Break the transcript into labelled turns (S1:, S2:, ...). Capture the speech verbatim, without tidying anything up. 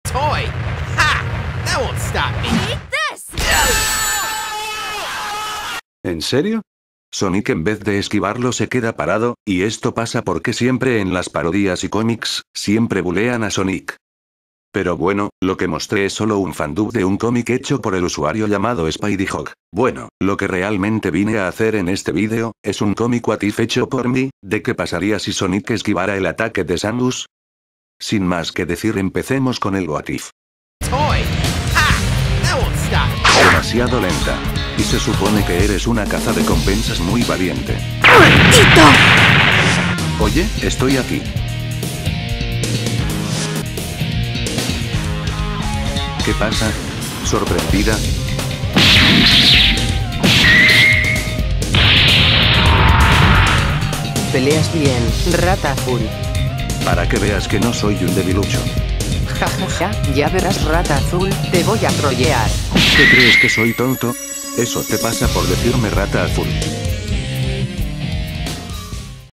S1: toy. Ha! That won't stop me.
S2: Eat this!
S3: ¿En serio? Sonic en vez de esquivarlo se queda parado, y esto pasa porque siempre en las parodias y cómics, siempre bulean a Sonic. Pero bueno, lo que mostré es solo un fandub de un cómic hecho por el usuario llamado Spideyhog. Bueno, lo que realmente vine a hacer en este vídeo, es un cómic what if hecho por mí, de qué pasaría si Sonic esquivara el ataque de Samus. Sin más que decir, empecemos con el what if.
S1: Toy. Ha! That won't stop me.
S3: Demasiado lenta. Y se supone que eres una cazarrecompensas muy valiente.
S2: ¡Maldito!
S3: Oye, estoy aquí. ¿Qué pasa? ¿Sorprendida?
S4: Peleas bien, rata azul.
S3: Para que veas que no soy un debilucho.
S4: Ja ja ja, ya verás rata azul, te voy a trollear.
S3: ¿Qué crees que soy tonto? Eso te pasa por decirme rata azul.